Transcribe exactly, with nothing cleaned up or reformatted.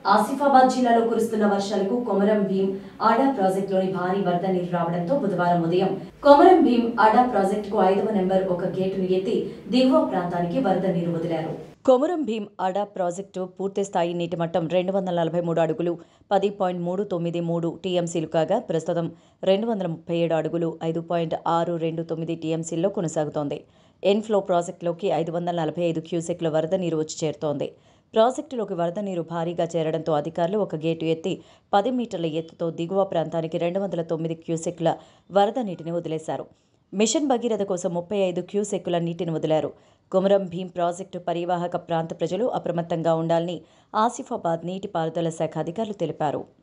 ఆసిఫాబాద్ జిల్లాలో కురుస్తున్న వర్షాలకు కొమరం భీం ఆడా ప్రాజెక్టులోని భారీ వరద నీరు రావడంతో బుధవారం ఉదయం కొమరం భీం ఆడా ప్రాజెక్టుకు ఐదవ నెంబర్ ఒక గేటును ఎత్తి దిగువ ప్రాంతానికి వరద నీరు వదిలారు. కొమరం భీం ఆడా ప్రాజెక్టు పూర్తిస్థాయి నీటి మట్టం రెండు వందల నలభై మూడు అడుగులు పది పాయింట్ మూడు తొమ్మిది మూడు టీఎంసీలు కాగా ప్రస్తుతం రెండు వందల ముప్పై ఏడు అడుగులు ఐదు పాయింట్ ఆరు రెండు తొమ్మిది టీఎంసీల్లో కొనసాగుతోంది. ఎన్ఫ్లో ప్రాజెక్టులోకి ఐదు వందల నలభై ఐదు క్యూసెక్ల వరద నీరు వచ్చి చేరుతోంది. ప్రాజెక్టులోకి వరద నీరు భారీగా చేరడంతో అధికారులు ఒక గేటు ఎత్తి పది మీటర్ల ఎత్తుతో దిగువ ప్రాంతానికి రెండు వందల తొమ్మిది క్యూసెక్ల వరద నీటిని వదిలేశారు. మిషన్ భగీరథ కోసం ముప్పై ఐదు క్యూసెక్కుల నీటిని వదిలారు. కొమరం భీం ప్రాజెక్టు పరివాహక ప్రాంత ప్రజలు అప్రమత్తంగా ఉండాలని ఆసిఫాబాద్ నీటిపారుదల శాఖ అధికారులు తెలిపారు.